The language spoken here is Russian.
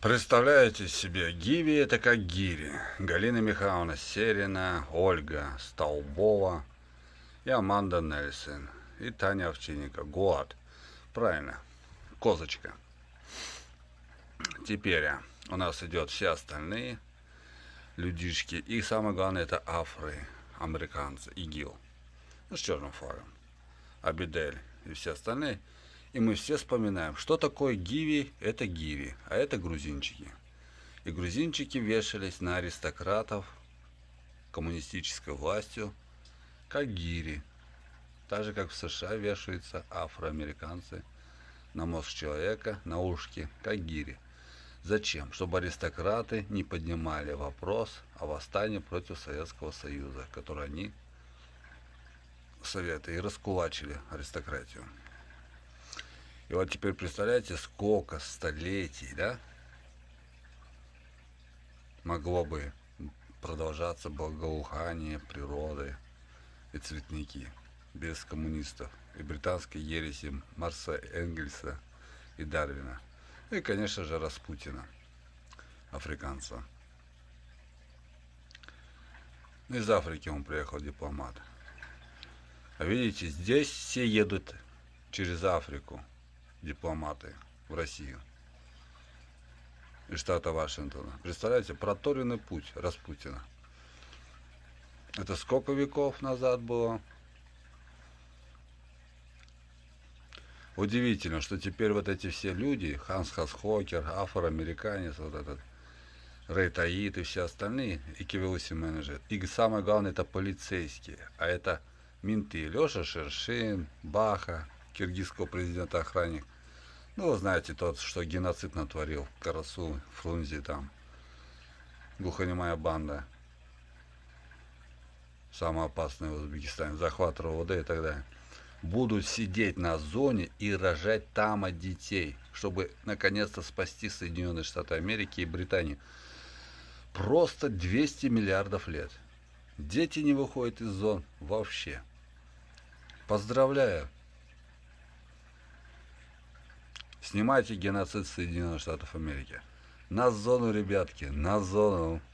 Представляете себе, Гиви это как гири. Галина Михайловна Серина, Ольга Столбова и Аманда Нельсон. И Таня Овчинникова. Гуат. Правильно. Козочка. Теперь у нас идет все остальные людишки. И самое главное это афроамериканцы. ИГИЛ. Ну, с черным флагом. Абидель и все остальные. И мы все вспоминаем, что такое гиви, это гиви, а это грузинчики. И грузинчики вешались на аристократов коммунистической властью, как гири. Так же, как в США вешаются афроамериканцы на мозг человека, на ушки, как гири. Зачем? Чтобы аристократы не поднимали вопрос о восстании против Советского Союза, который они, Советы, и раскулачили аристократию. И вот теперь представляете, сколько столетий, да, могло бы продолжаться благоухание природы и цветники без коммунистов и британской ереси Марса Энгельса и Дарвина. И, конечно же, Распутина, африканца. Из Африки он приехал дипломат. А видите, здесь все едут через Африку, дипломаты, в Россию из штата Вашингтона. Представляете, проторенный путь Распутина. Это сколько веков назад было? Удивительно, что теперь вот эти все люди, Ханс Хасхокер, афроамериканец, вот этот Рэй Таит и все остальные, и KVLC менеджер. И самое главное, это полицейские, а это менты. Леша Шершин, Баха, киргизского президента охранник. Ну, вы знаете, тот, что геноцид натворил, Карасу, Фрунзе там, глухонемая банда, самая опасная в Узбекистане, захват РОВД и так далее. Будут сидеть на зоне и рожать там от детей, чтобы наконец-то спасти Соединенные Штаты Америки и Британию. Просто 200 миллиардов лет. Дети не выходят из зон вообще. Поздравляю. Снимайте геноцид Соединенных Штатов Америки. На зону, ребятки, на зону.